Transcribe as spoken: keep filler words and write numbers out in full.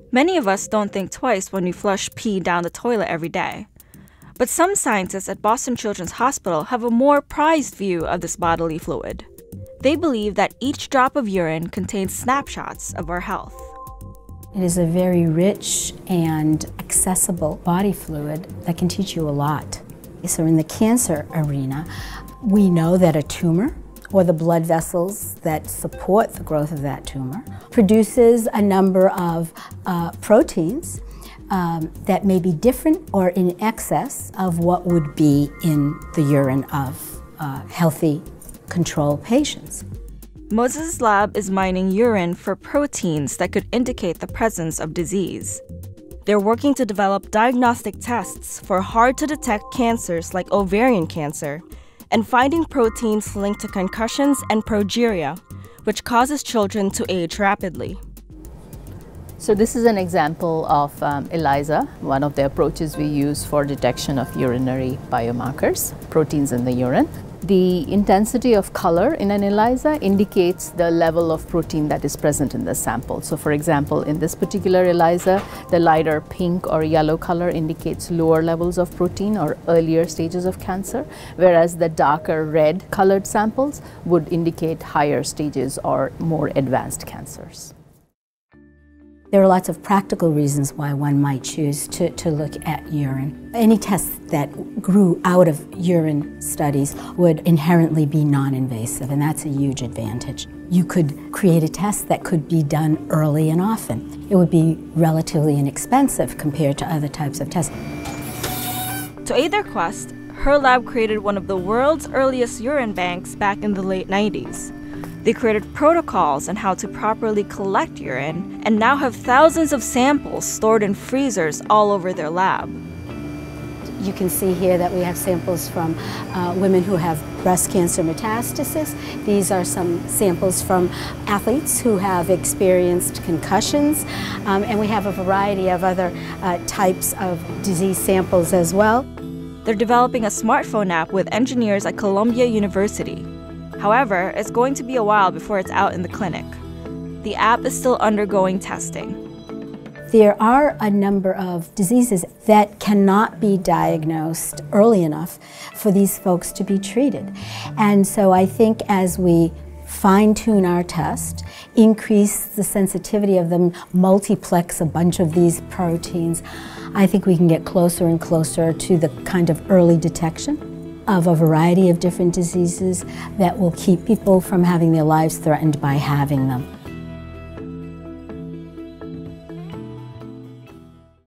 Many of us don't think twice when we flush pee down the toilet every day. But some scientists at Boston Children's Hospital have a more prized view of this bodily fluid. They believe that each drop of urine contains snapshots of our health. It is a very rich and accessible body fluid that can teach you a lot. So in the cancer arena, we know that a tumor, or the blood vessels that support the growth of that tumor, produces a number of uh, proteins um, that may be different or in excess of what would be in the urine of uh, healthy, control patients. Moses' lab is mining urine for proteins that could indicate the presence of disease. They're working to develop diagnostic tests for hard-to-detect cancers like ovarian cancer, and finding proteins linked to concussions and progeria, which causes children to age rapidly. So this is an example of um, ELISA, one of the approaches we use for detection of urinary biomarkers, proteins in the urine. The intensity of color in an ELISA indicates the level of protein that is present in the sample. So for example, in this particular ELISA, the lighter pink or yellow color indicates lower levels of protein or earlier stages of cancer, whereas the darker red colored samples would indicate higher stages or more advanced cancers. There are lots of practical reasons why one might choose to, to look at urine. Any test that grew out of urine studies would inherently be non-invasive, and that's a huge advantage. You could create a test that could be done early and often. It would be relatively inexpensive compared to other types of tests. To aid their quest, her lab created one of the world's earliest urine banks back in the late nineties. They created protocols on how to properly collect urine and now have thousands of samples stored in freezers all over their lab. You can see here that we have samples from uh, women who have breast cancer metastasis. These are some samples from athletes who have experienced concussions. Um, and we have a variety of other uh, types of disease samples as well. They're developing a smartphone app with engineers at Columbia University. However, it's going to be a while before it's out in the clinic. The app is still undergoing testing. There are a number of diseases that cannot be diagnosed early enough for these folks to be treated. And so I think as we fine-tune our test, increase the sensitivity of them, multiplex a bunch of these proteins, I think we can get closer and closer to the kind of early detection of a variety of different diseases that will keep people from having their lives threatened by having them.